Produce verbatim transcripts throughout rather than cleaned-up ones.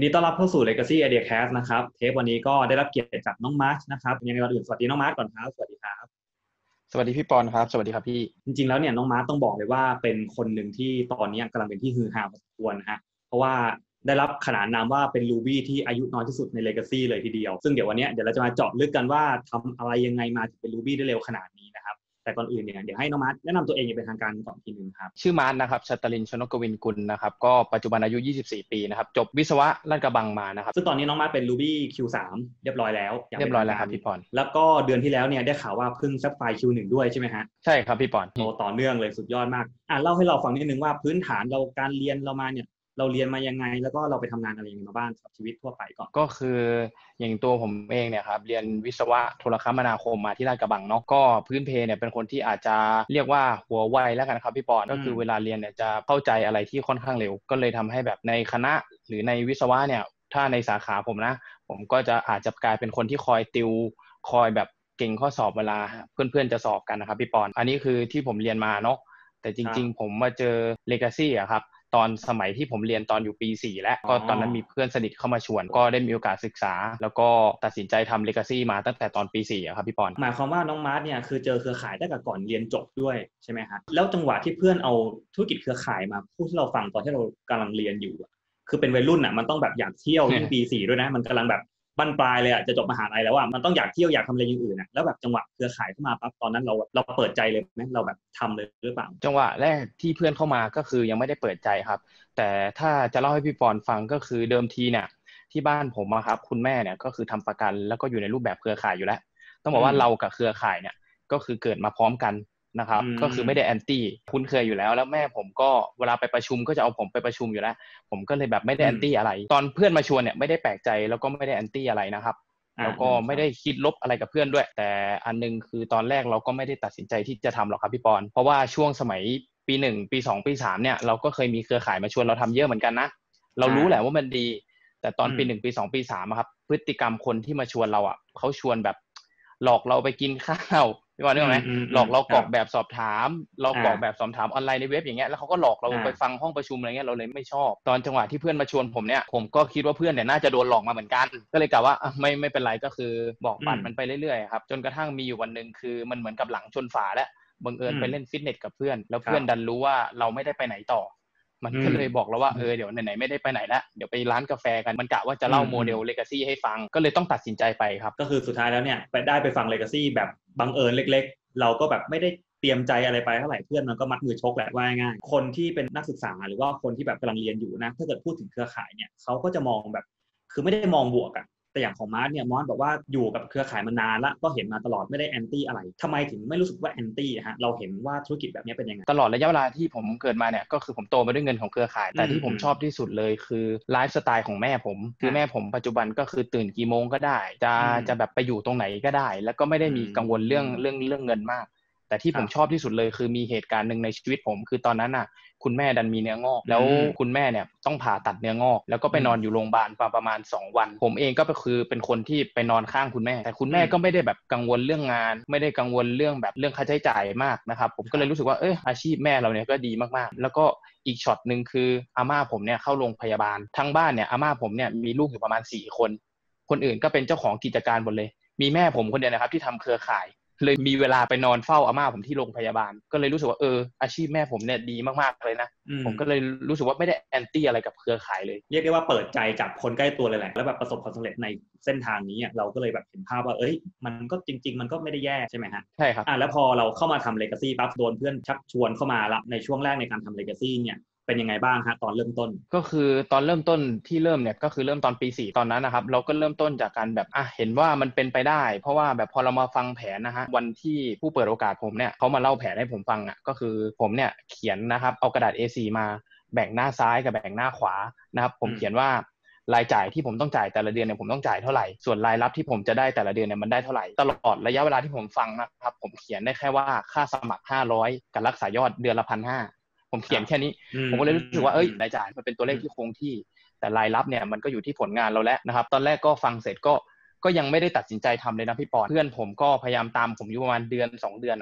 ดีต้อนรับเข้าสู่ Legacy Idea Cast นะครับเทปวันนี้ก็ได้รับเกียรติจากน้องมาร์ชนะครับยังไงก่อนอื่นสวัสดีน้องมาร์ชก่อนครับสวัสดีครับสวัสดีพี่ปอนครับสวัสดีครับพี่จริงๆแล้วเนี่ยน้องมาร์ชต้องบอกเลยว่าเป็นคนหนึ่งที่ตอนนี้กำลังเป็นที่ฮือฮาพอสมควรนะฮะเพราะว่าได้รับขนานนามว่าเป็น Ruby ที่อายุน้อยที่สุดใน Legacy เลยทีเดียวซึ่งเดี๋ยววันนี้เดี๋ยวเราจะมาเจาะลึกกันว่าทำอะไรยังไงมาถึงเป็น Ruby ได้เร็วขนาดนี้นะครับแต่ก่อนอื่นเนี่ยเดี๋ยวให้น้องมาร์ชแนะนำตัวเองอย่างเป็นทางการก่อนทีนึงครับชื่อมาร์ทนะครับชัตตรินทร์ ชนกกวินกุลนะครับก็ปัจจุบันอายุยี่สิบสี่ปีนะครับจบวิศวะลาดกระบังมานะครับซึ่งตอนนี้น้องมาร์ชเป็น Ruby คิว สาม เรียบร้อยแล้วเรียบร้อยแล้วครับพี่ปอนแล้วก็เดือนที่แล้วเนี่ยได้ข่าวว่าเพิ่งซับไฟ คิว หนึ่ง ด้วยใช่ไหมฮะใช่ครับพี่ปอนโตต่อเนื่องเลยสุดยอดมากอ่ะเล่าให้เราฟังนิดนึงว่าพื้นฐานเราการเรียนเรามาเนี่ยเราเรียนมายังไงแล้วก็เราไปทำงานอะไรยังไงมาบ้างครับชีวิตทั่วไปก่อนก็คืออย่างตัวผมเองเนี่ยครับเรียนวิศวะโทรคมนาคมมาที่ลาดกระบังเนาะก็พื้นเพเนี่ยเป็นคนที่อาจจะเรียกว่าหัวไวแล้วกันครับพี่ปอนก็คือเวลาเรียนเนี่ยจะเข้าใจอะไรที่ค่อนข้างเร็วก็เลยทำให้แบบในคณะหรือในวิศวะเนี่ยถ้าในสาขาผมนะผมก็จะอาจจะกลายเป็นคนที่คอยติวคอยแบบเก่งข้อสอบเวลาเพื่อนๆจะสอบกันนะครับพี่ปอนอันนี้คือที่ผมเรียนมาเนาะแต่จริงๆผมมาเจอ Legacy อะครับตอนสมัยที่ผมเรียนตอนอยู่ปีสี่แล้วก็ตอนนั้นมีเพื่อนสนิทเข้ามาชวนก็ได้มีโอกาสศึกษาแล้วก็ตัดสินใจทำ Legacy มาตั้งแต่ตอนปีสี่อะครับพี่ปอนหมายความว่าน้องมาร์ทเนี่ยคือเจอเครือข่ายตั้งแต่ก่อนเรียนจบด้วยใช่ไหมฮะแล้วจังหวะที่เพื่อนเอาธุรกิจเครือข่ายมาพูดให้เราฟังตอนที่เรากำลังเรียนอยู่คือเป็นวัยรุ่นอ่ะมันต้องแบบอยากเที่ยวยิ่งปีสี่ด้วยนะมันกำลังแบบบั้นปลายเลยอ่ะจะจบมหาลัยแล้วอ่ะมันต้องอยากเที่ยวอยากทำอะไรอย่างอื่นอ่ะแล้วแบบจังหวะเครือข่ายเข้ามาปั๊บตอนนั้นเราเราเปิดใจเลยไหมเราแบบทำเลยหรือเปล่าจังหวะแรกที่เพื่อนเข้ามาก็คือยังไม่ได้เปิดใจครับแต่ถ้าจะเล่าให้พี่ปอนฟังก็คือเดิมทีเนี่ยที่บ้านผมอะครับคุณแม่เนี่ยก็คือทำประกันแล้วก็อยู่ในรูปแบบเครือข่ายอยู่แล้วต้องบอกว่าเรากับเครือข่ายเนี่ยก็คือเกิดมาพร้อมกันนะครับก็คือไม่ได้แอนตี้คุ้นเคยอยู่แล้วแล้วแม่ผมก็เวลาไปประชุมก็จะเอาผมไปประชุมอยู่แล้วผมก็เลยแบบไม่ได้แอนตี้อะไรตอนเพื่อนมาชวนเนี่ยไม่ได้แปลกใจแล้วก็ไม่ได้แอนตี้อะไรนะครับแล้วก็ไม่ได้คิดลบอะไรกับเพื่อนด้วยแต่อันนึงคือตอนแรกเราก็ไม่ได้ตัดสินใจที่จะทำหรอกครับพี่ปอนเพราะว่าช่วงสมัยปีหนึ่งปีสองปีสามเนี่ยเราก็เคยมีเครือข่ายมาชวนเราทำเยอะเหมือนกันนะเรารู้แหละว่ามันดีแต่ตอนปีหนึ่งปีสองปีสามครับพฤติกรรมคนที่มาชวนเราอ่ะเขาชวนแบบหลอกเราไปกินข้าวพี่บอลนึกออกไหมหลอกเรากรอกแบบสอบถามเรากรอกแบบสอบถามออนไลน์ในเว็บอย่างเงี้ยแล้วเขาก็หลอกเราไปฟังห้องประชุมอะไรเงี้ยเราเลยไม่ชอบตอนจังหวะที่เพื่อนมาชวนผมเนี่ยผมก็คิดว่าเพื่อนเนี่ยน่าจะโดนหลอกมาเหมือนกันก็เลยกล่าวว่าไม่ไม่เป็นไรก็คือบอกปัดมันไปเรื่อยๆครับจนกระทั่งมีอยู่วันนึงคือมันเหมือนกับหลังชนฝาแล้วบังเอิญไปเล่นฟิตเนสกับเพื่อนแล้วเพื่อนดันรู้ว่าเราไม่ได้ไปไหนต่อมันก็เลยบอกเราว่าเออเดี๋ยวไหนๆไม่ได้ไปไหนแล้วเดี๋ยวไปร้านกาแฟกันมันกะว่าจะเล่าโมเดล Legacy ให้ฟังก็เลยต้องตัดสินใจไปครับก็คือสุดท้ายแล้วเนี่ยไปได้ไปฟัง Legacy แบบบังเอิญเล็กๆเราก็แบบไม่ได้เตรียมใจอะไรไปเท่าไหร่เพื่อนมันก็มัดมือชกแหละว่าง่ายคนที่เป็นนักศึกษาหรือว่าคนที่แบบกำลังเรียนอยู่นะถ้าเกิดพูดถึงเครือข่ายเนี่ยเขาก็จะมองแบบคือไม่ได้มองบวกอะแต่อย่างของมาร์ทเนี่ยมอสบอกว่าอยู่กับเครือข่ายมานานละก็เห็นมาตลอดไม่ได้แอนตี้อะไรทำไมถึงไม่รู้สึกว่าแอนตี้ฮะเราเห็นว่าธุรกิจแบบนี้เป็นยังไงตลอดระยะเวลาที่ผมเกิดมาเนี่ยก็คือผมโตมาด้วยเงินของเครือข่ายแต่ที่ผมชอบที่สุดเลยคือไลฟ์สไตล์ของแม่ผมคือแม่ผมปัจจุบันก็คือตื่นกี่โมงก็ได้จะจะแบบไปอยู่ตรงไหนก็ได้แล้วก็ไม่ได้มีกังวลเรื่องเรื่องเรื่องเงินมากแต่ที่ผมชอบที่สุดเลยคือมีเหตุการณ์หนึ่งในชีวิตผมคือตอนนั้นน่ะคุณแม่ดันมีเนื้องอกแล้วคุณแม่เนี่ยต้องผ่าตัดเนื้องอกแล้วก็ไปนอนอยู่โรงพยาบาลประมาณสองวันผมเองก็คือเป็นคนที่ไปนอนข้างคุณแม่แต่คุณแม่ก็ไม่ได้แบบกังวลเรื่องงานไม่ได้กังวลเรื่องแบบเรื่องค่าใช้จ่ายมากนะครับผมก็เลยรู้สึกว่าเอออาชีพแม่เราเนี่ยก็ดีมากๆแล้วก็อีกช็อตนึงคืออาม่าผมเนี่ยเข้าโรงพยาบาลทั้งบ้านเนี่ยอาม่าผมเนี่ยมีลูกอยู่ประมาณสี่คนคนอื่นก็เป็นเจ้าของกิจการหมดเลยมีแม่ผมคนเดียวนะครับที่ทำเครือข่ายเลยมีเวลาไปนอนเฝ้าอาม่าผมที่โรงพยาบาลก็เลยรู้สึกว่าเอออาชีพแม่ผมเนี่ยดีมากๆเลยนะผมก็เลยรู้สึกว่าไม่ได้แอนตี้อะไรกับเครือข่ายเลยเรียกได้ว่าเปิดใจจากคนใกล้ตัวเลยแหละแล้วแบบประสบความสำเร็จในเส้นทางนี้เราก็เลยแบบเห็นภาพว่าเอ้ยมันก็จริงๆมันก็ไม่ได้แย่ใช่ไหมฮะใช่ครับอ่ะแล้วพอเราเข้ามาทำ Legacy ปั๊บโดนเพื่อนชักชวนเข้ามาละในช่วงแรกในการทำ Legacy เนี่ยเป็นยังไงบ้างฮะตอนเริ่มต้นก็คือตอนเริ่มต้นที่เริ่มเนี่ยก็คือเริ่มตอนปีสี่ตอนนั้นนะครับเราก็เริ่มต้นจากการแบบอ่ะเห็นว่ามันเป็นไปได้เพราะว่าแบบพอเรามาฟังแผนนะฮะวันที่ผู้เปิดโอกาสผมเนี่ยเขามาเล่าแผนให้ผมฟังอ่ะก็คือผมเนี่ยเขียนนะครับเอากระดาษ เอ โฟร์ มาแบ่งหน้าซ้ายกับแบ่งหน้าขวานะครับผมเขียนว่ารายจ่ายที่ผมต้องจ่ายแต่ละเดือนเนี่ยผมต้องจ่ายเท่าไหร่ส่วนรายรับที่ผมจะได้แต่ละเดือนเนี่ยมันได้เท่าไหร่ตลอดระยะเวลาที่ผมฟังนะครับผมเขียนได้แค่ว่าค่าสมัครห้าร้อยกับรักษายอดเดือนละพันห้าผมเขียนแค่นี้ผมก็เลยรู้สึกว่าเอ้ยรายจ่ายมันเป็นตัวเลขที่คงที่แต่รายรับเนี่ยมันก็อยู่ที่ผลงานเราแล้วนะครับตอนแรกก็ฟังเสร็จก็ก็ยังไม่ได้ตัดสินใจทำเลยนะพี่ปอนเพื่อนผมก็พยายามตามผมอยู่ประมาณเดือนสองเดือนอ่ะ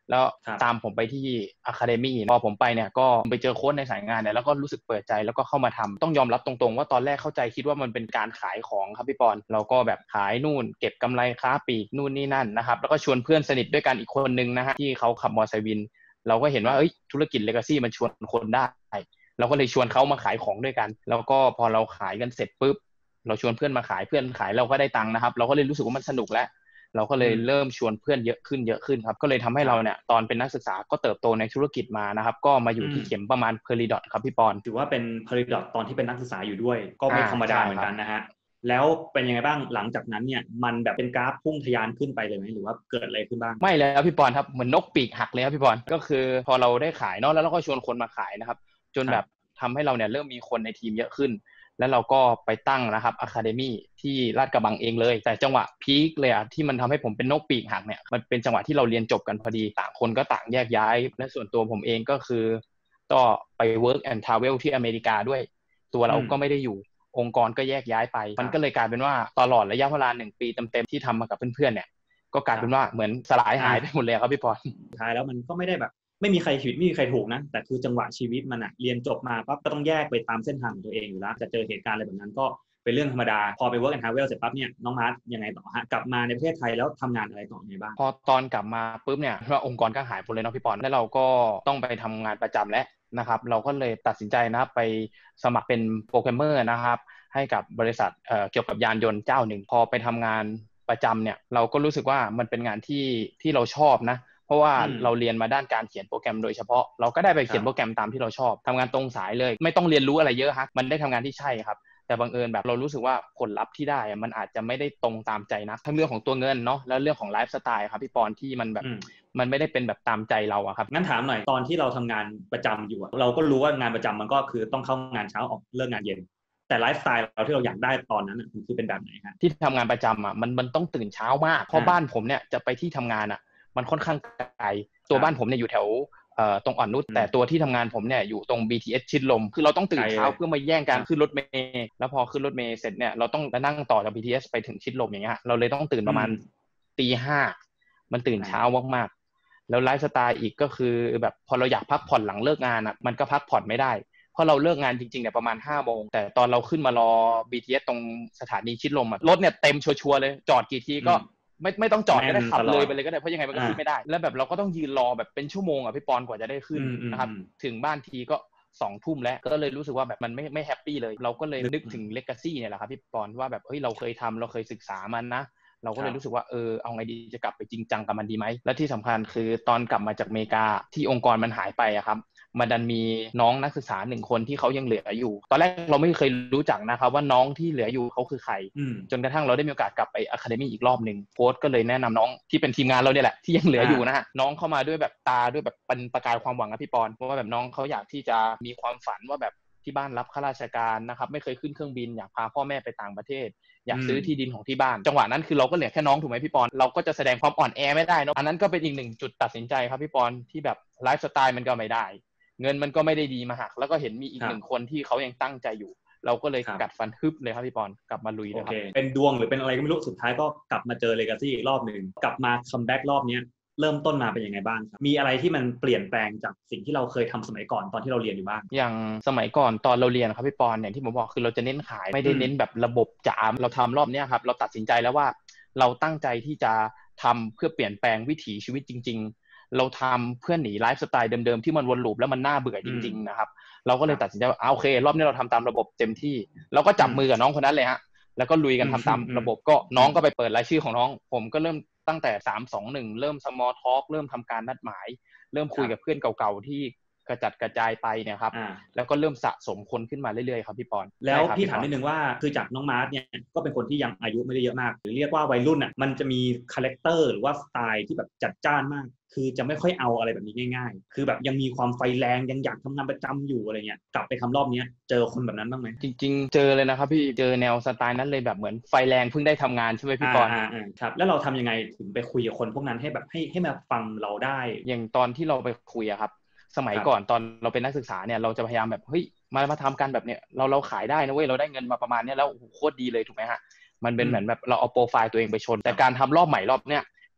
แล้วตามผมไปที่ Academy พอผมไปเนี่ยก็ไปเจอโค้ชในสายงานเนี่ยแล้วก็รู้สึกเปิดใจแล้วก็เข้ามาทำต้องยอมรับตรงๆว่าตอนแรกเข้าใจคิดว่ามันเป็นการขายของครับพี่ปอนเราก็แบบขายนู่นเก็บกำไรค้าปลีกนู่นนี่นั่นนะครับแล้วก็ชวนเพื่อนสนิทด้วยกันอีกคนนึงนะฮะที่เขาขับมอเตอร์ไซค์วินเราก็เห็นว่าเอ้ยธุรกิจ Legacy มันชวนคนได้เราก็เลยชวนเขามาขายของด้วยกันแล้วก็พอเราขายกันเสร็จปุ๊บเราชวนเพื่อนมาขายเพื่อนขายเราก็ได้ตังค์นะครับเราก็เลยรู้สึกว่ามันสนุกแล้วเราก็เลยเริ่มชวนเพื่อนเยอะขึ้นเยอะขึ้นครับก็เลยทำให้เราเนี่ยตอนเป็นนักศึกษาก็เติบโตในธุรกิจมานะครับก็มาอยู่ที่เข็มประมาณ Peridot ครับพี่ปอนถือว่าเป็น Peridot ตอนที่เป็นนักศึกษาอยู่ด้วยก็ไม่ธรรมดาเหมือนกันนะฮะแล้วเป็นยังไงบ้างหลังจากนั้นเนี่ยมันแบบเป็นกราฟพุ่งทะยานขึ้นไปเลยไหมหรือว่าเกิดอะไรขึ้นบ้างไม่แล้วพี่ปอนครับเหมือนนกปีกหักเลยครับพี่ปอนก็คือพอเราได้ขายเนาะแล้วเราก็ชวนคนมาขายนะครับจนแบบทำให้เราเนี่ยเริ่มมีคนในทีมเยอะขึ้นแล้วเราก็ไปตั้งนะครับ Academy ที่ลาดกระบังเองเลยแต่จังหวะพีคเลยอ่ะที่มันทำให้ผมเป็นนกปีกหักเนี่ยมันเป็นจังหวะที่เราเรียนจบกันพอดีต่างคนก็ต่างแยกย้ายและส่วนตัวผมเองก็คือก็ไป work and travel ที่อเมริกาด้วยตัวเราก็ไม่ได้อยู่องค์กรก็แยกย้ายไปมันก็เลยกลายเป็นว่าตลอดระยะเวลาหนึ่งปีเต็มๆที่ทำมากับเพื่อนๆเนี่ยก็กลายเป็นว่าเหมือนสลายหายไปหมดเลยครับพี่ปอนสุดท้ายแล้วมันก็ไม่ได้แบบไม่มีใครผิดไม่มีใครถูกนะแต่คือจังหวะชีวิตมันอะเรียนจบมาปั๊บก็ต้องแยกไปตามเส้นทางของตัวเองอยู่แล้วจะเจอเหตุการณ์อะไรแบบนั้นก็เป็นเรื่องธรรมดาพอไป work and travel เสร็จปั๊บเนี่ยน้องมาร์ทยังไงต่อฮะกลับมาในประเทศไทยแล้วทำงานอะไรต่อไงบ้างพอตอนกลับมาปุ๊บเนี่ยว่าองค์กรก็หายหมดเลยเนาะพี่ปอนแล้วเราก็ต้องไปทำงานประจำแล้วนะครับเราก็เลยตัดสินใจนะครับไปสมัครเป็นโปรแกรมเมอร์นะครับให้กับบริษัทเอ่อเกี่ยวกับยานยนต์เจ้าหนึ่งพอไปทำงานประจำเนี่ยเราก็รู้สึกว่ามันเป็นงานที่ที่เราชอบนะเพราะว่าเราเรียนมาด้านการเขียนโปรแกรมโดยเฉพาะเราก็ได้ไปเขียนโปรแกรมตามที่เราชอบทำงานตรงสายเลยไม่ต้องเรียนรู้อะไรเยอะฮะมันได้ทำงานที่ใช่ครับแต่บังเอิญแบบเรารู้สึกว่าผลลัพธ์ที่ได้มันอาจจะไม่ได้ตรงตามใจนักทั้งเรื่องของตัวเงินเนาะแล้วเรื่องของไลฟ์สไตล์ครับพี่ปอนที่มันแบบมันไม่ได้เป็นแบบตามใจเราอะครับงั้นถามหน่อยตอนที่เราทำงานประจำอยู่เราก็รู้ว่างานประจำมันก็คือต้องเข้างานเช้าออกเลิกงานเย็นแต่ไลฟ์สไตล์เราที่เราอยากได้ตอนนั้นคือเป็นแบบไหนฮะที่ทำงานประจำอ่ะมันมันต้องตื่นเช้ามากเพราะบ้านผมเนี่ยจะไปที่ทำงานอ่ะมันค่อนข้างไกลตัวบ้านผมเนี่ยอยู่แถวเอ่อตรงอ่อนนุชแต่ตัวที่ทำงานผมเนี่ยอยู่ตรง บี ที เอส ชิดลมคือเราต้องตื่นเช้าเพื่อมาแย่งกันขึ้นรถเมล์แล้วพอขึ้นรถเมล์เสร็จเนี่ยเราต้องนั่งต่อจาก บี ที เอส ไปถึงชิดลมอย่างเงี้ยเราเลยต้องตื่นประมาณตีห้ามันตื่นเช้ามากๆแล้วไลฟ์สไตล์อีกก็คือแบบพอเราอยากพักผ่อนหลังเลิกงานอ่ะมันก็พักผ่อนไม่ได้เพราะเราเลิกงานจริงๆเนี่ยประมาณห้าโมงแต่ตอนเราขึ้นมารอ บี ที เอส ตรงสถานีชิดลมอ่ะรถเนี่ยเต็มชัวร์ๆเลยจอดกี่ทีก็ไม่ไม่ต้องจอดก็ได้ขับเลยไปเลยก็ได้เพราะยังไงมันก็ขึ้นไม่ได้แล้วแบบเราก็ต้องยืนรอแบบเป็นชั่วโมงอ่ะพี่ปอนกว่าจะได้ขึ้นนะครับถึงบ้านทีก็สองทุ่มแล้วก็เลยรู้สึกว่าแบบมันไม่ไม่แฮปปี้เลยเราก็เลยนึกถึง Legacy เนี่ยแหละครับพี่ปอนว่าแบบเฮ้ยเราเคยทำเราเคยศึกษามันนะเราก็เลยรู้สึกว่าเออเอาไงดีจะกลับไปจริงจังกับมันดีไหมและที่สำคัญคือตอนกลับมาจากอเมริกาที่องค์กรมันหายไปอะครับมันดันมีน้องนักศึกษาหนึ่งคนที่เขายังเหลืออยู่ตอนแรกเราไม่เคยรู้จักนะครับว่าน้องที่เหลืออยู่เขาคือใครจนกระทั่งเราได้มีโอกาสกลับไป Academy อีกรอบนึงโค้ชก็เลยแนะนำน้องที่เป็นทีมงานเราเนี่ยแหละที่ยังเหลืออยู่นะฮะน้องเข้ามาด้วยแบบตาด้วยแบบเป็นประกายความหวังนะพี่ปอนเพราะว่าแบบน้องเขาอยากที่จะมีความฝันว่าแบบที่บ้านรับข้าราชการนะครับไม่เคยขึ้นเครื่องบินอยากพาพ่อแม่ไปต่างประเทศอยากซื้อที่ดินของที่บ้านจังหวะนั้นคือเราก็เหลือแค่น้องถูกไหมพี่ปอนเราก็จะแสดงความอ่อนแอไม่ได้เนาะอันนั้นก็เป็นอีกหนึ่งจุดตัดสินใจครับพี่ปอนที่แบบไลฟ์สไตล์มันก็ไม่ได้เงินมันก็ไม่ได้ดีมาหักแล้วก็เห็นมีอีกหนึ่งคนที่เขายังตั้งใจอยู่เราก็เลยกัดฟันฮึบเลยครับพี่ปอนกลับมาลุยเลยครับเป็นดวงหรือเป็นอะไรก็ไม่รู้สุดท้ายก็กลับมาเจอ Legacy อีกรอบนึงกลับมาคัมแบ็กรอบนี้เริ่มต้นมาเป็นยังไงบ้างครับมีอะไรที่มันเปลี่ยนแปลงจากสิ่งที่เราเคยทำสมัยก่อนตอนที่เราเรียนอยู่บ้างอย่างสมัยก่อนตอนเราเรียนครับพี่ปอนอย่างที่ผมบอกคือเราจะเน้นขายไม่ได้เน้นแบบระบบจ๋าเราทำรอบนี้ครับเราตัดสินใจแล้วว่าเราตั้งใจที่จะทำเพื่อเปลี่ยนแปลงวิถีชีวิตจริงๆเราทำเพื่อหนีไลฟ์สไตล์เดิมๆที่มันวนลูปแล้วมันน่าเบื่อจริงๆนะครับเราก็เลยตัดสินใจว่าโอเครอบนี้เราทำตามระบบเต็มที่เราก็จับมือกับน้องคนนั้นเลยฮะแล้วก็ลุยกันทำตามระบบก็น้องก็ไปเปิดรายชื่อของน้องผมก็เริ่มตั้งแต่สาม สอง หนึ่งเริ่ม small talk เริ่มทำการนัดหมายเริ่มคุยกับเพื่อนเก่าๆที่กระจัดกระจายไปเนี่ยครับแล้วก็เริ่มสะสมคนขึ้นมาเรื่อยๆครับพี่ปอนแล้วพี่ถามนิดนึงว่าคือจากน้องมาร์ทเนี่ยก็เป็นคนที่ยังอายุไม่ได้เยอะมากหรือเรียกว่าวัยรุ่นอ่ะมันจะมีคาแรคเตอร์หรือว่าสไตล์ที่แบบจัดจ้านมากคือจะไม่ค่อยเอาอะไรแบบนี้ง่ายๆคือแบบยังมีความไฟแรงยังอยากทำงานประจำอยู่อะไรเงี้ยกลับไปทำรอบนี้เจอคนแบบนั้นบ้างไหมจริงๆเจอเลยนะครับพี่เจอแนวสไตล์นั้นเลยแบบเหมือนไฟแรงเพิ่งได้ทำงานใช่ไหมพี่ปอนครับแล้วเราทำยังไงถึงไปคุยกับคนพวกนั้นให้แบบให้ให้มาฟังเราได้อย่างตอนที่เราไปคุยอะครับสมัยก่อนตอนเราเป็นนักศึกษาเนี่ยเราจะพยายามแบบเฮ้ยมามาทำกันแบบเนี้ยเราเราขายได้นะเว้ยเราได้เงินมาประมาณนี้แล้วโคตรดีเลยถูกไหมฮะมันเป็นเหมือนแบบเราเอาโปรไฟล์ตัวเองไปชนแต่การทำรอบใหม่รอบเนี้ย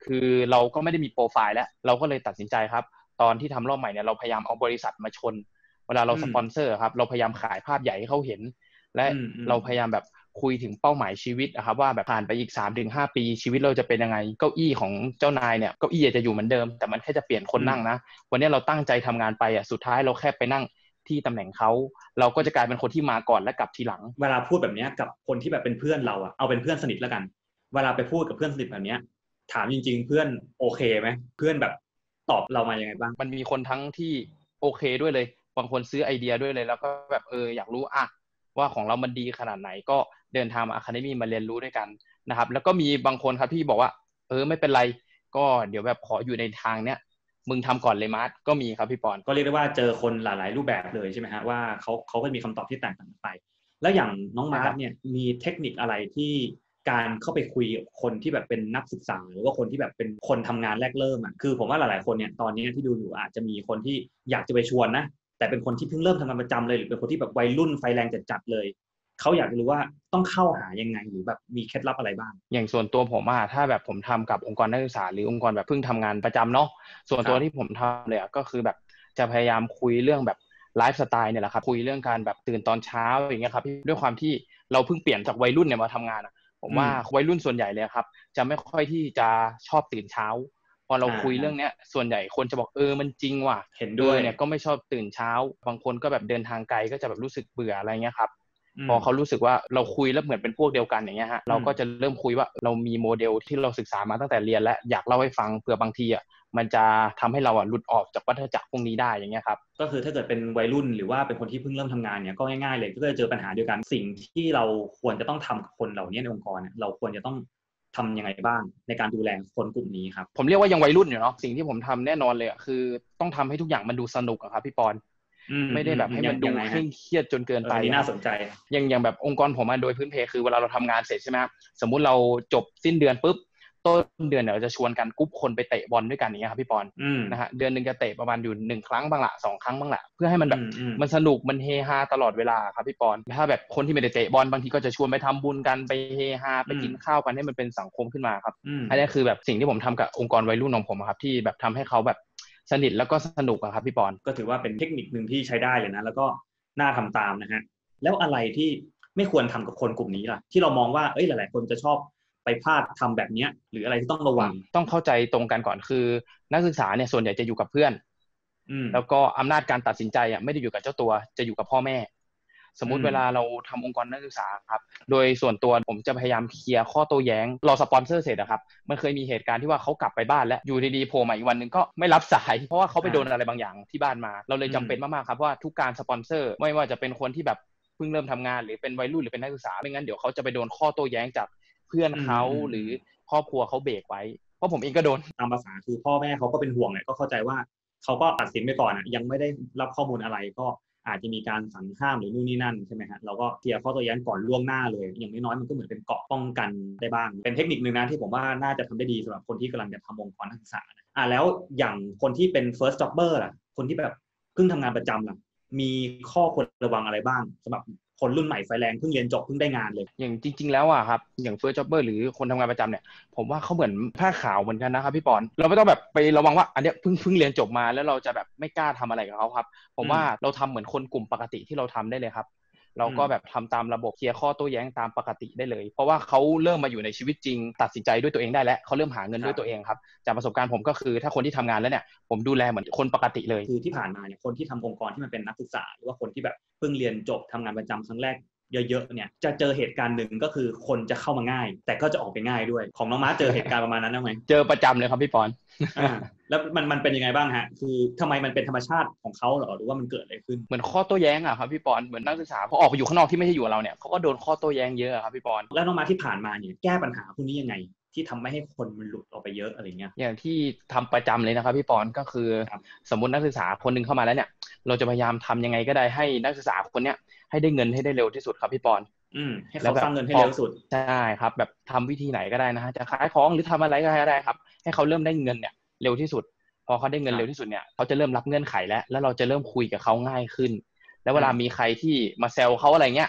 คือเราก็ไม่ได้มีโปรไฟล์แล้วเราก็เลยตัดสินใจครับตอนที่ทำรอบใหม่เนี่ยเราพยายามเอาบริษัทมาชนเวลาเราสปอนเซอร์ครับเราพยายามขายภาพใหญ่ให้เขาเห็นและเราพยายามแบบคุยถึงเป้าหมายชีวิตนะครับว่าแบบผ่านไปอีก สามถึงห้า ปีชีวิตเราจะเป็นยังไงเก้าอี้ของเจ้านายเนี่ยเก้าอี้จะอยู่เหมือนเดิมแต่มันแค่จะเปลี่ยนคนนั่งนะวันนี้เราตั้งใจทำงานไปอ่ะสุดท้ายเราแค่ไปนั่งที่ตำแหน่งเขาเราก็จะกลายเป็นคนที่มาก่อนและกลับทีหลังเวลาพูดแบบนี้กับคนที่แบบเป็นเพื่อนเราอะเอาเป็นเพื่อนสนิทแล้วกันเวลาไปพูดกับเพื่อนสนิทแบบนี้ถามจริงๆเพื่อนโอเคไหมเพื่อนแบบตอบเรามายังไงบ้างมันมีคนทั้งที่โอเคด้วยเลยบางคนซื้อไอเดียด้วยเลยแล้วก็แบบเอออยากรู้อะว่าของเรามันดีขนาดไหนก็เดินทางมา Academy มาเรียนรู้ด้วยกันนะครับแล้วก็มีบางคนครับที่บอกว่าเออไม่เป็นไรก็เดี๋ยวแบบขออยู่ในทางเนี้ยมึงทำก่อนเลยมาร์ทก็มีครับพี่ปอนก็เรียกได้ว่าเจอคนหลายๆรูปแบบเลยใช่ไหมฮะว่าเขาเขาก็มีคำตอบที่แตกต่างไปแล้วอย่างน้องมาร์ทเนี่ยมีเทคนิคอะไรที่การเข้าไปคุยกับคนที่แบบเป็นนักศึกษาหรือว่าคนที่แบบเป็นคนทำงานแรกเริ่มอ่ะคือผมว่าหลายๆคนเนี่ยตอนนี้ที่ดูอยู่อาจจะมีคนที่อยากจะไปชวนนะแต่เป็นคนที่เพิ่งเริ่มทำงานประจำเลยหรือเป็นคนที่แบบวัยรุ่นไฟแรงจัดๆเลยเขาอยากจะรู้ว่าต้องเข้าหายังไงหรือแบบมีเคล็ดลับอะไรบ้างอย่างส่วนตัวผมอะถ้าแบบผมทำกับองค์กรนักศึกษาหรือองค์กรแบบเพิ่งทำงานประจำเนาะส่วนตัวที่ผมทำเลยอะก็คือแบบจะพยายามคุยเรื่องแบบไลฟ์สไตล์เนี่ยแหละครับคุยเรื่องการแบบตื่นตอนเช้าอย่างเงี้ยครับด้วยความที่เราเพิ่งเปลี่ยนจากวัยรุ่นเนี่ยมาทำงานผมว่าวัยรุ่นส่วนใหญ่เลยครับจะไม่ค่อยที่จะชอบตื่นเช้าพอเราคุยเรื่องเนี้ยส่วนใหญ่คนจะบอกเออมันจริงว่ะเห็นด้วยเนี่ยก็ไม่ชอบตื่นเช้าบางคนก็แบบเดินทางไกลก็จะแบบรู้สึกเบื่ออะไรเงี้ยครับพอเขารู้สึกว่าเราคุยแล้วเหมือนเป็นพวกเดียวกันอย่างเงี้ยฮะเราก็จะเริ่มคุยว่าเรามีโมเดลที่เราศึกษามาตั้งแต่เรียนและอยากเล่าให้ฟังเผื่อบางทีอ่ะมันจะทำให้เราอ่ะหลุดออกจากวัฏจักรพวกนี้ได้อย่างเงี้ยครับก็คือถ้าเกิดเป็นวัยรุ่นหรือว่าเป็นคนที่เพิ่งเริ่มทำงานเนี่ยก็ง่ายๆเลยก็จะเจอปัญหาเดียวกันสิ่งที่เราควรจะต้องทำกับคนเหล่านี้ในองค์กรเนี่ยเราควรจะต้องทำยังไงบ้างในการดูแลคนกลุ่มนี้ครับผมเรียกว่ายังวัยรุ่นอยู่เนาะสิ่งที่ผมทำแน่นอนเลยอ่ะคือต้องทำให้ทุกอย่างมันดูสนุกอะครับพี่ปอนไม่ได้แบบให้มันดูเคร่งเครียดจนเกินไปนี่น่าสนใจอย่างอย่างแบบองค์กรผมโดยพื้นเพคือเวลาเราทำงานเสร็จใช่ไหมครับสมมุติเราจบสิ้นเดือนปุ๊บต้นเดือนเนี่ยเราจะชวนกันกรุ๊ปคนไปเตะบอลด้วยกันอย่างเงี้ยครับพี่ปอนนะฮะเดือนนึงจะเตะประมาณอยู่หนึ่งครั้งบ้างละสองครั้งบ้างละเพื่อให้มันแบบมันสนุกมันเฮฮาตลอดเวลาครับพี่ปอนถ้าแบบคนที่ไม่ได้เตะบอลบางทีก็จะชวนไปทำบุญกันไปเฮฮาไปกินข้าวกันให้มันเป็นสังคมขึ้นมาครับอันนี้คือแบบสิ่งที่ผมทำกับองค์กรวัยรุ่นของผมครับที่แบบทำให้เขาแบบสนิทแล้วก็สนุกอะครับพี่ปอนก็ถือว่าเป็นเทคนิคนึงที่ใช้ได้เลยนะแล้วก็น่าทำตามนะฮะแล้วอะไรที่ไม่ควรทำกับคนกลุ่มนี้ล่ะที่เรามองว่าเอ้ยหลายๆคนจะชอบไปพลาดทำแบบนี้หรืออะไรที่ต้องระวังต้องเข้าใจตรงกันก่อนคือนักศึกษาเนี่ยส่วนใหญ่จะอยู่กับเพื่อนแล้วก็อำนาจการตัดสินใจอ่ะไม่ได้อยู่กับเจ้าตัวจะอยู่กับพ่อแม่สมมุติเวลาเราทำองค์กรนักศึกษาครับโดยส่วนตัวผมจะพยายามเคลียร์ข้อโต้แย้งรอสปอนเซอร์เสร็จนะครับมันเคยมีเหตุการณ์ที่ว่าเขากลับไปบ้านแล้วอยู่ดีๆโผล่มาอีกวันนึงก็ไม่รับสายเพราะว่าเขาไปโดนอะไรบางอย่างที่บ้านมาเราเลยจำเป็นมากๆครับว่าทุกการสปอนเซอร์ไม่ว่าจะเป็นคนที่แบบเพิ่งเริ่มทำงานหรือเป็นวัยรุ่นหรือเป็นนักศึกษาไม่งั้นเดี๋ยวเขาจะไปโดนข้อโต้แย้งจากเพื่อนเขาหรือครอบครัวเขาเบรกไว้เพราะผมเองก็โดนตามภาษาคือพ่อแม่เขาก็เป็นห่วงเนี่ยก็เข้าใจว่าเขาก็ตัดสินไปก่อนอ่ะยังไม่ได้รับข้อมูลอะไรก็อาจจะมีการสั่งห้ามหรือนู่นนี่นั่นใช่ไหมฮะเราก็เคลียร์ข้อโต้แย้งก่อนล่วงหน้าเลยอย่างน้อยๆมันก็เหมือนเป็นเกราะป้องกันได้บ้างเป็นเทคนิคนึงนะที่ผมว่าน่าจะทำได้ดีสำหรับคนที่กำลังจะทำองค์กรนักศึกษาอ่ะแล้วอย่างคนที่เป็น first jobber ล่ะคนที่แบบเพิ่งทำงานประจำล่ะมีข้อควรระวังอะไรบ้างสำหรับคนรุ่นใหม่ไฟแรงเพิ่งเรียนจบเพิ่งได้งานเลยอย่างจริงๆแล้วอะครับอย่าง first jobber หรือคนทำงานประจำเนี่ยผมว่าเขาเหมือนผ้าขาวเหมือนกันนะครับพี่ปอนเราไม่ต้องแบบไประวังว่าอันเนี้ยเพิ่งเพิ่งเรียนจบมาแล้วเราจะแบบไม่กล้าทำอะไรกับเขาครับผมว่าเราทำเหมือนคนกลุ่มปกติที่เราทำได้เลยครับเราก็แบบทำตามระบบเคลียร์ข้อโต้แย้งตามปกติได้เลยเพราะว่าเขาเริ่มมาอยู่ในชีวิตจริงตัดสินใจด้วยตัวเองได้แล้วเขาเริ่มหาเงินด้วยตัวเองครับจากประสบการณ์ผมก็คือถ้าคนที่ทำงานแล้วเนี่ยผมดูแลเหมือนคนปกติเลยคือที่ผ่านมาเนี่ยคนที่ทำองค์กรที่มันเป็นนักศึกษาหรือว่าคนที่แบบเพิ่งเรียนจบทำงานประจำครั้งแรกเยอะๆเนี่ยจะเจอเหตุการณ์หนึ่งก็คือคนจะเข้ามาง่ายแต่ก็จะออกไปง่ายด้วยของน้องม้าเจอเหตุการณ์ประมาณนั้นไหมเจอประจำเลยครับพี่ปอนอ่าแล้วมันมันเป็นยังไงบ้างฮะคือทำไมมันเป็นธรรมชาติของเขาเหรอหรือว่ามันเกิดอะไรขึ้นเหมือนข้อโต้แย้งอะครับพี่ปอนเหมือนนักศึกษาพอออกไปอยู่ข้างนอกที่ไม่ใช่อยู่กับเราเนี่ยเขาก็โดนข้อโต้แย้งเยอะครับพี่ปอนแล้วน้องม้าที่ผ่านมาเนี่ยแก้ปัญหาพวกนี้ยังไงที่ทำไม่ให้คนมันหลุดออกไปเยอะอะไรเงี้ยอย่างที่ทำประจำเลยนะครับพี่ปอนก็คือสมมตินักศึกษาคนนึงเข้ามาแล้วเนี่ยเราจะพยายามทำยังไงก็ได้ให้นักศึกษาคนเนี้ยให้ได้เงินให้ได้เร็วที่สุดครับพี่ปอนอืมให้เขาสร้างเงินให้เร็วที่สุดใช่ครับแบบทำวิธีไหนก็ได้นะฮะจะขายของหรือทำอะไรก็ได้ครับให้เขาเริ่มได้เงินเนี่ยเร็วที่สุดพอเขาได้เงินเร็วที่สุดเนี่ยเขาจะเริ่มรับเงื่อนไขแล้วแล้วเราจะเริ่มคุยกับเขาง่ายขึ้นแล้วเวลามีใครที่มาแซวเขาอะไรเงี้ยเข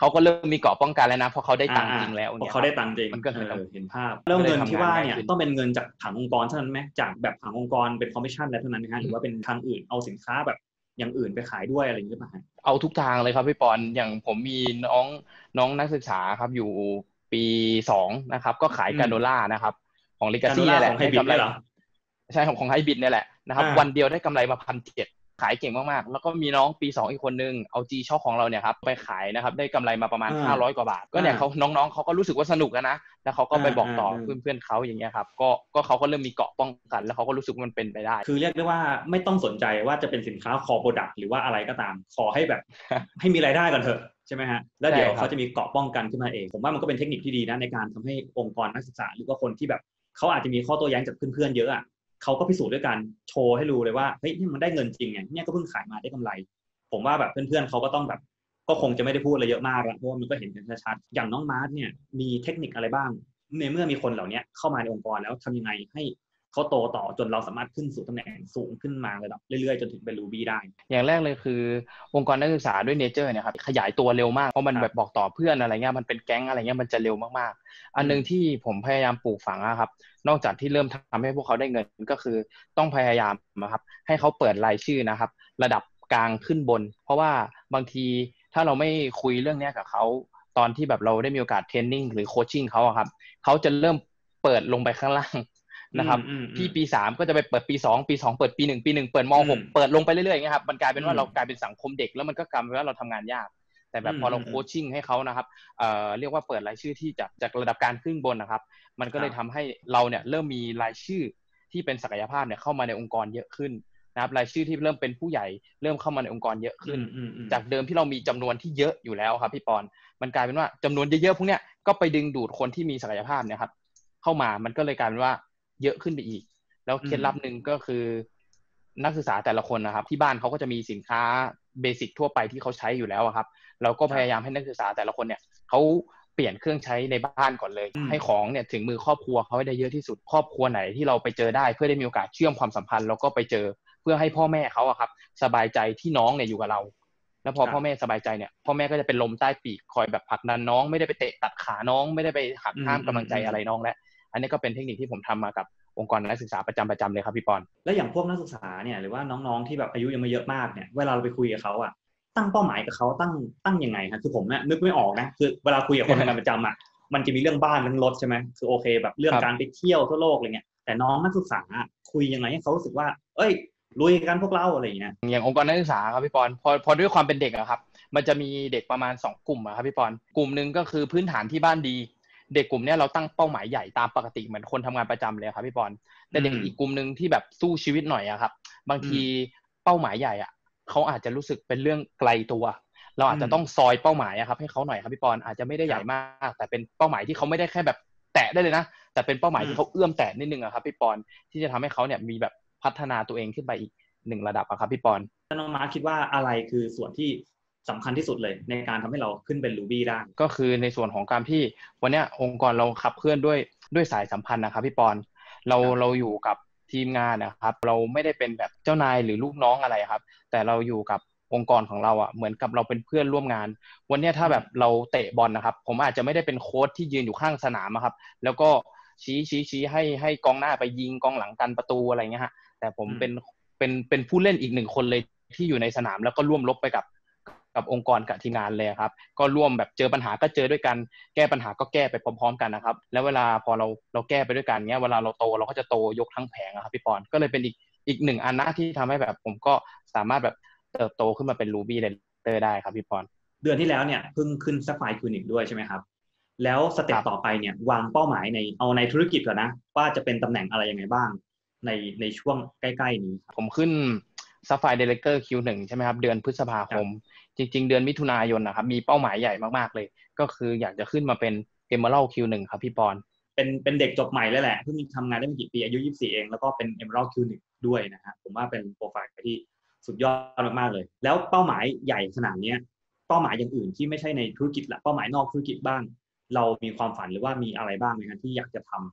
เขาก็เริ่มมีเกราะป้องกันแล้วนะเพราะเขาได้ตังค์จริงแล้วเพราะเขาได้ตังค์จริงมันก็เลยเห็นภาพแล้วเงินที่ว่าเนี่ยต้องเป็นเงินจากผังองค์กรเท่านั้นไหมจากแบบผังองค์กรเป็นคอมมิชชั่นอะไรเท่านั้นนะฮะหรือว่าเป็นทางอื่นเอาสินค้าแบบอย่างอื่นไปขายด้วยอะไรอย่างนี้หรือเปล่าเอาทุกทางเลยครับพี่ปอนอย่างผมมีน้องน้องนักศึกษาครับอยู่ปีสองนะครับก็ขายกาโนล่านะครับของลิกาซี่นี่แหละให้กำไรใช่ของของไฮบิดนี่แหละนะครับวันเดียวได้กำไรมาพันเจ็ดขายเก่งมากๆแล้วก็มีน้องปีสองอีกคนนึงเอา G Shock ของเราเนี่ยครับไปขายนะครับได้กำไรมาประมาณห้าร้อยกว่าบาทก็เนี่ยเขาน้องๆเขาก็รู้สึกว่าสนุกนะแล้วเขาก็ไปบอกต่อเพื่อนๆเขาอย่างเงี้ยครับก็ก็เขาก็เริ่มมีเกราะป้องกันแล้วเขาก็รู้สึกว่ามันเป็นไปได้คือเรียกได้ว่าไม่ต้องสนใจว่าจะเป็นสินค้าคอโปรดักต์หรือว่าอะไรก็ตามขอให้แบบ ให้มีรายได้ก่อนเถอะใช่ไหมฮะแล้วเดี๋ยวเขาจะมีเกราะป้องกันขึ้นมาเองผมว่ามันก็เป็นเทคนิคที่ดีนะในการทำให้องค์กรนักศึกษาหรือว่าคนที่แบบเขาอาจจะมีข้อโต้แย้งจากเพื่อนๆเยอะอ่ะเขาก็พิสูจน์ด้วยการโชว์ให้รู้เลยว่าเฮ้ยนี่มันได้เงินจริงไงเนี่ยก็เพิ่งขายมาได้กำไรผมว่าแบบเพื่อนๆเขาก็ต้องแบบก็คงจะไม่ได้พูดอะไรเยอะมากแล้วเพราะว่ามันก็เห็นกันชัดๆอย่างน้องมาร์ทเนี่ยมีเทคนิคอะไรบ้างในเมื่อมีคนเหล่านี้เข้ามาในองค์กรแล้วทำยังไงให้เขาโตต่อจนเราสามารถขึ้นสู่ตำแหน่งสูงขึ้นมาระดับเรื่อยๆจนถึงเป็น Ruby ได้อย่างแรกเลยคือองค์กรนักศึกษาด้วยเนเจอร์เนี่ยครับขยายตัวเร็วมากเพราะมันแบบบอกต่อเพื่อนอะไรเงี้ยมันเป็นแก๊งอะไรเงี้ยมันจะเร็วมากๆอันนึงที่ผมพยายามปลูกฝังครับนอกจากที่เริ่มทำให้พวกเขาได้เงินก็คือต้องพยายามนะครับให้เขาเปิดรายชื่อนะครับระดับกลางขึ้นบนเพราะว่าบางทีถ้าเราไม่คุยเรื่องนี้กับเขาตอนที่แบบเราได้มีโอกาสเทรนนิ่งหรือโคชชิ่งเขาครับเขาจะเริ่มเปิดลงไปข้างล่างนะครับพี่ปีสามก็จะไปเปิดปีสองปีสองเปิดปีหนึ่งปีหนึ่งเปิดมหกเปิดลงไปเรื่อยๆอย่างเงี้ยครับมันกลายเป็นว่าเรากลายเป็นสังคมเด็กแล้วมันก็กลายเป็นว่าเราทำงานยากแต่แบบพอเราโคชชิ่งให้เขานะครับเอ่อเรียกว่าเปิดรายชื่อที่จากจากระดับการขึ้นบนนะครับมันก็เลยทำให้เราเนี่ยเริ่มมีรายชื่อที่เป็นศักยภาพเนี่ยเข้ามาในองค์กรเยอะขึ้นนะครับรายชื่อที่เริ่มเป็นผู้ใหญ่เริ่มเข้ามาในองค์กรเยอะขึ้นจากเดิมที่เรามีจำนวนที่เยอะอยู่แล้วครับพี่ปอนมันกลายเป็นว่าจำนวนเยอะๆพวกเนี้ยก็ไปดึงดูดคนที่มีศักยภาพเนี่ยครับเข้ามามันก็เลยกลายเป็นว่าเยอะขึ้นไปอีกแล้วเคล็ดลับหนึ่งก็คือนักศึกษาแต่ละคนนะครับที่บ้านเขาก็จะมีสินค้าเบสิกทั่วไปที่เขาใช้อยู่แล้วครับเราก็พยายามให้นักศึกษาแต่ละคนเนี่ยเขาเปลี่ยนเครื่องใช้ในบ้านก่อนเลยให้ของเนี่ยถึงมือครอบครัวเขาได้เยอะที่สุดครอบครัวไหนที่เราไปเจอได้เพื่อได้มีโอกาสเชื่อมความสัมพันธ์แล้วก็ไปเจอเพื่อให้พ่อแม่เขาอะครับสบายใจที่น้องเนี่ยอยู่กับเราแล้วพอพ่อแม่สบายใจเนี่ยพ่อแม่ก็จะเป็นลมใต้ปีกคอยแบบผลักดันน้องไม่ได้ไปเตะตัดขาน้องไม่ได้ไปหักห้ามกำลังใจอะไรน้องและอันนี้ก็เป็นเทคนิคที่ผมทำมากับองค์กรนักศึกษาประจำประจำเลยครับพี่ปอนแล้วอย่างพวกนักศึกษาเนี่ยหรือว่าน้องๆที่แบบอายุยังไม่เยอะมากเนี่ยเวลาเราไปคุยกับเขาอะตั้งเป้าหมายกับเขาตั้งตั้งยังไงครับคือผมเนี่ยนึกไม่ออกนะคือเวลาคุยกับคนทำงานประจำอะมันจะมีเรื่องบ้านเรื่องรถใช่ไหมคือโอเคแบบเรื่องการไปเที่ยวทั่วโลกอะไรเงี้ยแต่น้องนักศึกษาคุยยังไงให้เขารู้สึกว่าเอ้ยลุยกันพวกเราอะไรเงี้ยอย่างองค์กรนักศึกษาครับพี่ปอนพอพอด้วยความเป็นเด็กอะครับมันจะมีเด็กประมาณสองกลุ่มอะครับพี่ปอนกลุ่มนึงก็คือพื้นฐานที่บ้านดีเด็กกลุ่มนี้เราตั้งเป้าหมายใหญ่ตามปกติเหมือนคนทำงานประจำเลยครับพี่ปอนแต่เด็กอีกกลุ่มนึงที่แบบสู้ชีวิตหน่อยอะครับบางทีเป้าหมายใหญ่อะเขาอาจจะรู้สึกเป็นเรื่องไกลตัวเราอาจจะต้องซอยเป้าหมายอะครับให้เขาหน่อยครับพี่ปอนอาจจะไม่ได้ใหญ่มากแต่เป็นเป้าหมายที่เขาไม่ได้แค่แบบแตะได้เลยนะแต่เป็นเป้าหมายที่เขาเอื้อมแตะนิดนึงอะครับพี่ปอนที่จะทำให้เขาเนี่ยมีแบบพัฒนาตัวเองขึ้นไปอีกหนึ่งระดับอะครับพี่ปอนน้องมาร์คคิดว่าอะไรคือส่วนที่สำคัญที่สุดเลยในการทำให้เราขึ้นเป็น Ruby ได้ก็คือในส่วนของการที่วันนี้องค์กรเราขับเคลื่อนด้วยด้วยสายสัมพันธ์นะครับพี่ปอนเราเราอยู่กับทีมงานนะครับเราไม่ได้เป็นแบบเจ้านายหรือลูกน้องอะไรครับแต่เราอยู่กับองค์กรของเราอ่ะเหมือนกับเราเป็นเพื่อนร่วมงานวันนี้ถ้าแบบเราเตะบอลนะครับผมอาจจะไม่ได้เป็นโค้ชที่ยืนอยู่ข้างสนามครับแล้วก็ชี้ชี้ชี้ให้ให้กองหน้าไปยิงกองหลังกันประตูอะไรเงี้ยฮะแต่ผมเป็นเป็นเป็นผู้เล่นอีกหนึ่งคนเลยที่อยู่ในสนามแล้วก็ร่วมรบไปกับกับองค์กรกับทีมงานเลยครับก็ร่วมแบบเจอปัญหาก็เจอด้วยกันแก้ปัญหาก็แก้ไปพร้อมๆกันนะครับแล้วเวลาพอเราเราแก้ไปด้วยกันเนี้ยเวลาเราโตเราก็จะโตยกทั้งแผงครับพี่ปอนก็เลยเป็นอีกอีกหนึ่งอันนะที่ทำให้แบบผมก็สามารถแบบเติบโตขึ้นมาเป็น Ruby Writer ได้ครับพี่ปอนเดือนที่แล้วเนี่ยเพิ่งขึ้น Sapphire Clinic ด้วยใช่ไหมครับแล้วสเต็ปต่อไปเนี่ยวางเป้าหมายในเอาในธุรกิจก่อนนะว่าจะเป็นตำแหน่งอะไรยังไงบ้างในในช่วงใกล้ๆนี้ผมขึ้น Sapphire Director คิว หนึ่ง ใช่ไหมครับเดือนพฤษภาคมจริงๆเดือนมิถุนายนนะครับมีเป้าหมายใหญ่มากๆเลยก็คืออยากจะขึ้นมาเป็น Emerald คิว หนึ่ง ครับพี่ปอนเป็นเป็นเด็กจบใหม่เลยแหละเพิ่งทำงานได้ไม่กี่ปีอายุยี่สิบสี่เองแล้วก็เป็น Emerald คิว หนึ่ง ด้วยนะฮะผมว่าเป็นโปรไฟล์ที่สุดยอดมากๆเลยแล้วเป้าหมายใหญ่ขนาดนี้เป้าหมายอย่างอื่นที่ไม่ใช่ในธุรกิจละเป้าหมายนอกธุรกิจบ้างเรามีความฝันหรือว่ามีอะไรบ้างไหมครับที่อยากจะทำเพ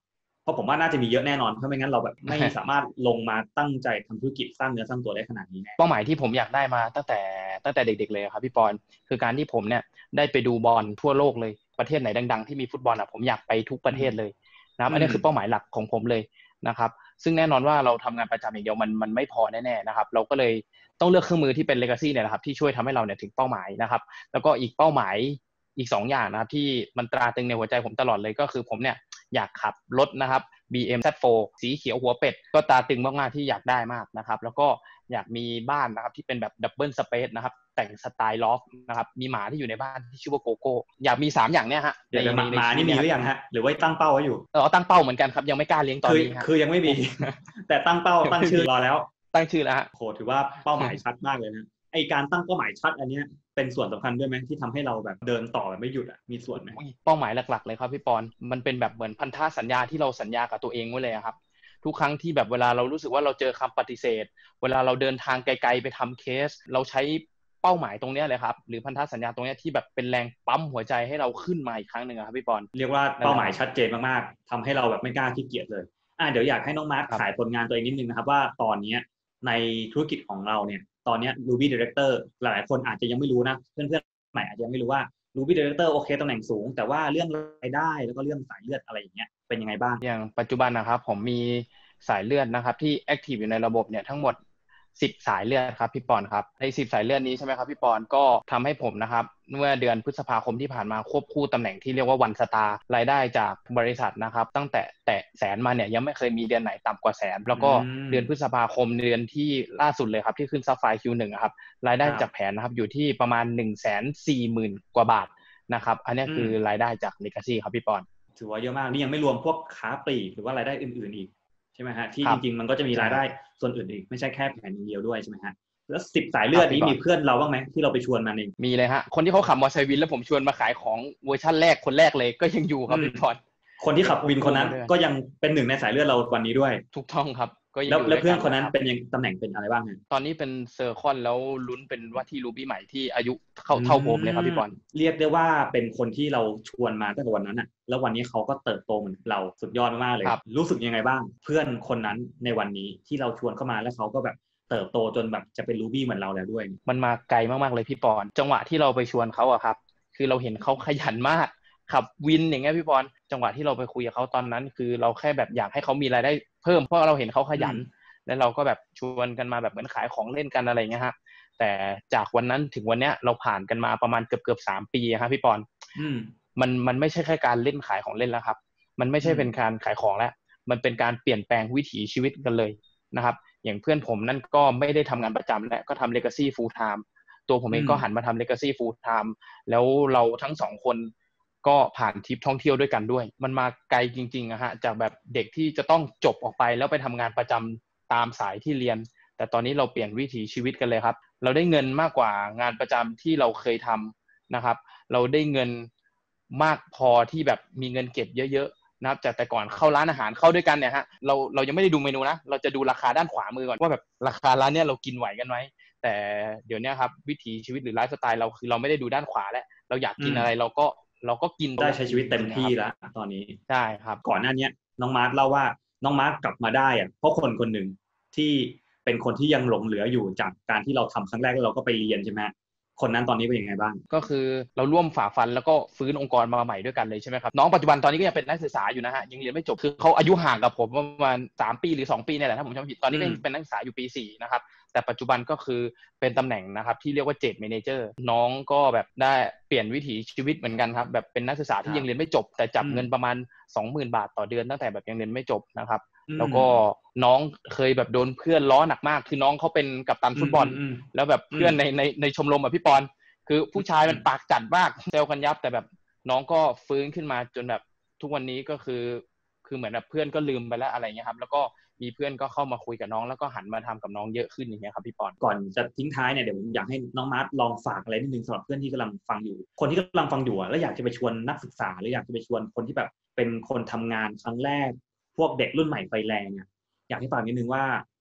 ราะผมว่าน่าจะมีเยอะแน่นอนเพราะไม่งั้นเราแบบไม่สามารถลงมาตั้งใจทำธุรกิจสร้างเนื้อสร้างตัวได้ขนาดนี้แน่เป้าหมายที่ผมอยากได้มาตั้งแต่ตั้งแต่เด็กๆเลยครับพี่ปอนคือการที่ผมเนี่ยได้ไปดูบอลทั่วโลกเลยประเทศไหนดังๆที่มีฟุตบอลอ่ะผมอยากไปทุกประเทศเลยนะครับอันนี้คือเป้าหมายหลักของผมเลยนะครับซึ่งแน่นอนว่าเราทำงานประจำอย่างเดียวมันมันไม่พอแน่ๆนะครับเราก็เลยต้องเลือกเครื่องมือที่เป็น legacy เนี่ยนะครับที่ช่วยทำให้เราเนี่ยถึงเป้าหมายนะครับแล้วก็อีกเป้าหมายอีกสองอย่างนะครับที่มันตราตรึงในหัวใจผมตลอดเลยก็คือผมเนี่ยอยากขับรถนะครับ บี เอ็ม แซด โฟร์ สีเขียวหัวเป็ดก็ตราตรึงมากๆที่อยากได้มากนะครับแล้วก็อยากมีบ้านนะครับที่เป็นแบบดับเบิลสเปซนะครับแต่งสไตล์ลอฟนะครับมีหมาที่อยู่ในบ้านที่ชื่อว่าโกโก้อยากมีสามอย่างเนี้ยฮะเดี๋ยวหมานี่มีหรือยังฮะหรือว่าตั้งเป้าไว้อยู่เออตั้งเป้าเหมือนกันครับยังไม่กล้าเลี้ยงตอนนี้คือยังไม่มีแต่ตั้งเป้าตั้งชื่อรอแล้วตั้งชื่อแล้วฮะโหถือว่าเป้าหมายชัดมากเลยนะไอการตั้งเป้าหมายชัดอันนี้เป็นส่วนสำคัญด้วยไหมที่ทำให้เราแบบเดินต่อแบบไม่หยุดอ่ะมีส่วนไหมเป้าหมายหลักๆเลยครับพี่ปอนมันเป็นแบบเหมือนพันธสัญญาที่เราสัญญากับตัวเองไว้เลยครับทุกครั้งที่แบบเวลาเรารู้สึกว่าเราเจอคำปฏิเสธเวลาเราเดินทางไกลๆไปทำเคสเราใช้เป้าหมายตรงนี้เลยครับหรือพันธสัญญาตรงนี้ที่แบบเป็นแรงปั๊มหัวใจให้เราขึ้นมาอีกครั้งหนึ่งครับพี่ปอนเรียกว่าเป้าหมายชัดเจนมากๆทำให้เราแบบไม่กล้าขี้เกียจเลยอ่ะเดี๋ยวอยากให้น้องมาร์คขายผลงานตัวเองนิดนึงนะครับว่าตอนนี้ในธุรกิจของเราเนี่ยตอนนี้ Ruby Director หลายคนอาจจะยังไม่รู้นะเพื่อนๆใหม่อาจจะยังไม่รู้ว่า Ruby Director โอเคตำแหน่งสูงแต่ว่าเรื่องรายได้แล้วก็เรื่องสายเลือดอะไรอย่างเงี้ยเป็นยังไงบ้างอย่างปัจจุบันนะครับผมมีสายเลือดนะครับที่แอคทีฟอยู่ในระบบเนี่ยทั้งหมดสิบสายเลือดครับพี่ปอนครับในสิบสายเลือดนี้ใช่ไหมครับพี่ปอนก็ทำให้ผมนะครับเมื่อเดือนพฤษภาคมที่ผ่านมาควบคู่ตำแหน่งที่เรียกว่าวันสตาร์รายได้จากบริษัทนะครับตั้งแต่แตะแสนมาเนี่ยยังไม่เคยมีเดือนไหนต่ำกว่าแสนแล้วก็เดือนพฤษภาคมเดือนที่ล่าสุดเลยครับที่ขึ้นซับไฟ คิว หนึ่ง ครับรายได้จากแผนนะครับอยู่ที่ประมาณ หนึ่งแสนสี่หมื่น กว่าบาทนะครับอันนี้คือรายได้จาก Legacy ครับพี่ปอนถือว่าเยอะมากนี่ยังไม่รวมพวกค้าปลีกหรือว่ารายได้อื่นๆอีกใช่ไหมฮะที่จริงๆมันก็จะมีรายได้ส่วนอื่นอีกไม่ใช่แค่แผนเดียวด้วยใช่ไหมฮะแล้วสิบสายเลือดนี้มีเพื่อนเราบ้างไหมที่เราไปชวนมาเองมีเลยฮะคนที่เขาขับมอเตอร์ไซค์วินแล้วผมชวนมาขายของเวอร์ชั่นแรกคนแรกเลยก็ยังอยู่ครับพี่ปอนคนที่ขับวินคนนั้นก็ยังเป็นหนึ่งในสายเลือดเราวันนี้ด้วยถูกต้องครับก็ยังแล้วเพื่อนคนนั้นเป็นยังตำแหน่งเป็นอะไรบ้างฮะตอนนี้เป็นเซอร์คอนแล้วลุ้นเป็นว่าที่รูบี้ใหม่ที่อายุเข้าเท่าผมเลยครับพี่ปอนเรียกได้ว่าเป็นคนที่เราชวนมาตั้งแต่วันนั้นอ่ะแล้ววันนี้เขาก็เติบโตเหมือนเราสุดยอดมากเลยรู้สึกยังไงบ้างเพื่อนคนนั้นในวันนี้ที่เราชวนเข้ามาแล้วเขาก็แบบเติบโตจนแบบจะเป็นรูบี้เหมือนเราแล้วด้วยมันมาไกลมากๆเลยพี่ปอนจังหวะที่เราไปชวนเขาอะครับคือเราเห็นเขาขยันมากขับวินอย่างเงี้ยพี่ปอนจังหวะที่เราไปคุยกับเขาตอนนั้นคือเราแค่แบบอยากให้เขามีรายได้เพิ่มเพราะเราเห็นเขาขยันแล้วเราก็แบบชวนกันมาแบบเหมือนขายของเล่นกันอะไรเงี้ยฮะแต่จากวันนั้นถึงวันเนี้ยเราผ่านกันมาประมาณเกือบเกือบสามปีครับพี่ปอนมันมันไม่ใช่แค่การเล่นขายของเล่นแล้วครับมันไม่ใช่เป็นการขายของแล้วมันเป็นการเปลี่ยนแปลงวิถีชีวิตกันเลยนะครับอย่างเพื่อนผมนั่นก็ไม่ได้ทำงานประจำแล้วก็ทำ Legacy Full Time ตัวผมเองก็หันมาทำ Legacy Full Time แล้วเราทั้งสองคนก็ผ่านทริปท่องเที่ยวด้วยกันด้วยมันมาไกลจริงๆอะฮะจากแบบเด็กที่จะต้องจบออกไปแล้วไปทำงานประจำตามสายที่เรียนแต่ตอนนี้เราเปลี่ยนวิถีชีวิตกันเลยครับเราได้เงินมากกว่างานประจำที่เราเคยทำนะครับเราได้เงินมากพอที่แบบมีเงินเก็บเยอะๆนะครับจากแต่ก่อนเข้าร้านอาหารเข้าด้วยกันเนี่ยฮะเราเรายังไม่ได้ดูเมนูนะเราจะดูราคาด้านขวามือก่อนว่าแบบราคาร้านเนี้ยเรากินไหวกันไหมแต่เดี๋ยวนี้ครับวิถีชีวิตหรือไลฟ์สไตล์เราคือเราไม่ได้ดูด้านขวาแล้วเราอยากกินอะไรเราก็เราก็กินได้ใช้ชีวิตเต็มที่แล้วตอนนี้ใช่ครับก่อนหน้านี้น้องมาร์คเล่าว่าน้องมาร์คกลับมาได้อะเพราะคนคนหนึ่งที่เป็นคนที่ยังหลงเหลืออยู่จากการที่เราทำครั้งแรกแล้วเราก็ไปเรียนใช่ไหมคนนั้นตอนนี้เป็นยังไงบ้างก็คือเราร่วมฝ่าฟันแล้วก็ฟื้นองค์กรมาใหม่ด้วยกันเลยใช่ไหมครับน้องปัจจุบันตอนนี้ก็ยังเป็นนักศึกษาอยู่นะฮะยังเรียนไม่จบคือเขาอายุห่างกับผมประมาณสามปีหรือสองปีเนี่ยแหละถ้าผมจำไม่ผิดตอนนี้ก็เป็นนักศึกษาอยู่ปีสี่นะครับแต่ปัจจุบันก็คือเป็นตำแหน่งนะครับที่เรียกว่าเจดเมเนเจอร์น้องก็แบบได้เปลี่ยนวิถีชีวิตเหมือนกันครับแบบเป็นนักศึกษาที่ยังเรียนไม่จบแต่จับเงินประมาณ สองหมื่น บาทต่อเดือนตั้งแต่แบบยังเรียนไม่จบนะครับแล้วก็น้องเคยแบบโดนเพื่อนล้อหนักมากคือน้องเขาเป็นกัปตันฟุตบอลแล้วแบบเพื่อนในในในชมรมอ่ะพี่ปอนคือผู้ชายมันปากจัดมากเซลกันยับแต่แบบน้องก็ฟื้นขึ้นมาจนแบบทุกวันนี้ก็คือคือเหมือนแบบเพื่อนก็ลืมไปแล้วอะไรเงี้ยครับแล้วก็มีเพื่อนก็เข้ามาคุยกับน้องแล้วก็หันมาทำกับน้องเยอะขึ้นอย่างเงี้ยครับพี่ปอนก่อนจะทิ้งท้ายเนี่ยเดี๋ยวผมอยากให้น้องมาร์ทลองฝากอะไรนิดนึงสำหรับเพื่อนที่กำลังฟังอยู่คนที่กำลังฟังอยู่แล้วอยากจะไปชวนนักศึกษาหรืออยากจะไปชวนคนที่แบบเป็นคนทำงานครั้งแรกพวกเด็กรุ่นใหม่ไฟแรงเนี่ยอยากให้ฝากนิดนึงว่า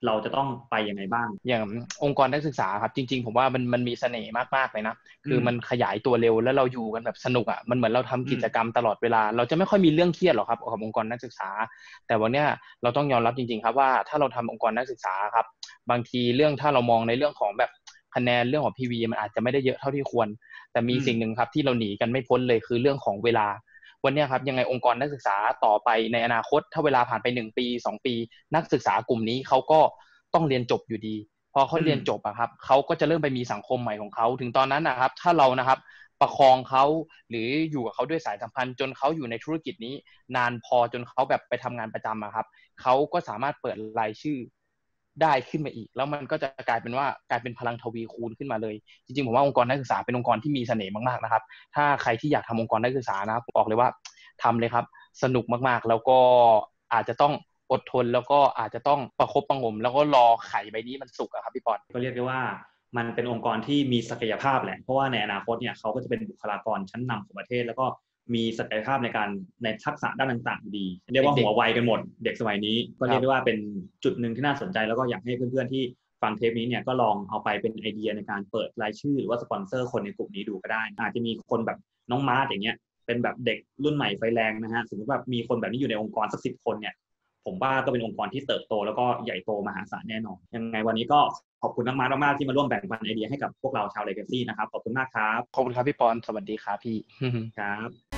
เราจะต้องไปยังไงบ้างอย่างองค์กรนักศึกษาครับจริงๆผมว่ามันมันมีเสน่ห์มากๆเลยนะคือมันขยายตัวเร็วแล้วเราอยู่กันแบบสนุกอ่ะมันเหมือนเราทำกิจกรรมตลอดเวลาเราจะไม่ค่อยมีเรื่องเครียดหรอกครับกับองค์กรนักศึกษาแต่วันเนี้ยเราต้องยอมรับจริงๆครับว่าถ้าเราทำองค์กรนักศึกษาครับบางทีเรื่องถ้าเรามองในเรื่องของแบบคะแนนเรื่องของ พี วี มันอาจจะไม่ได้เยอะเท่าที่ควรแต่มีสิ่งหนึ่งครับที่เราหนีกันไม่พ้นเลยคือเรื่องของเวลาวันนี้ครับยังไงองค์กรนักศึกษาต่อไปในอนาคตถ้าเวลาผ่านไปหนึ่งปีสองปีนักศึกษากลุ่มนี้เขาก็ต้องเรียนจบอยู่ดีพอเขาเรียนจบอะครับเขาก็จะเริ่มไปมีสังคมใหม่ของเขาถึงตอนนั้นนะครับถ้าเรานะครับประคองเขาหรืออยู่กับเขาด้วยสายสัมพันธ์จนเขาอยู่ในธุรกิจนี้นานพอจนเขาแบบไปทำงานประจำอะครับเขาก็สามารถเปิดรายชื่อได้ขึ้นมาอีกแล้วมันก็จะกลายเป็นว่ากลายเป็นพลังทวีคูณขึ้นมาเลยจริงๆผมว่าองค์กรนักศึกษาเป็นองค์กรที่มีเสน่ห์มากๆนะครับถ้าใครที่อยากทำองค์กรนักศึกษานะผมบอกเลยว่าทำเลยครับสนุกมากๆแล้วก็อาจจะต้องอดทนแล้วก็อาจจะต้องประคบประงมแล้วก็รอไข่ใบนี้มันสุกอะครับพี่ปอนก็เรียกได้ว่ามันเป็นองค์กรที่มีศักยภาพแหละเพราะว่าในอนาคตเนี่ยเขาก็จะเป็นบุคลากรชั้นนำของประเทศแล้วก็มีศักยภาพในการในทักษะด้านต่างๆดีเรียกว่าหัวไวกันหมดเด็กสมัยนี้ก็เรียกได้ว่าเป็นจุดหนึ่งที่น่าสนใจแล้วก็อยากให้เพื่อนๆที่ฟังเทปนี้เนี่ยก็ลองเอาไปเป็นไอเดียในการเปิดรายชื่อหรือว่าสปอนเซอร์คนในกลุ่มนี้ดูก็ได้อาจจะมีคนแบบน้องมาร์ทอย่างเงี้ยเป็นแบบเด็กรุ่นใหม่ไฟแรงนะฮะสมมติว่ามีคนแบบนี้อยู่ในองค์กรสักสิบคนเนี่ยผมว่าก็เป็นองค์กรที่เติบโตแล้วก็ใหญ่โตมหาศาลแน่นอนยังไงวันนี้ก็ขอบคุณน้องมาร์ทมากๆที่มาร่วมแบ่งปันไอเดียให้กับพวกเราชาว Legacy นะครับขอบคุณมากครับขอบคุณครับพี่ปอนสวัสดีครับพี่ครับ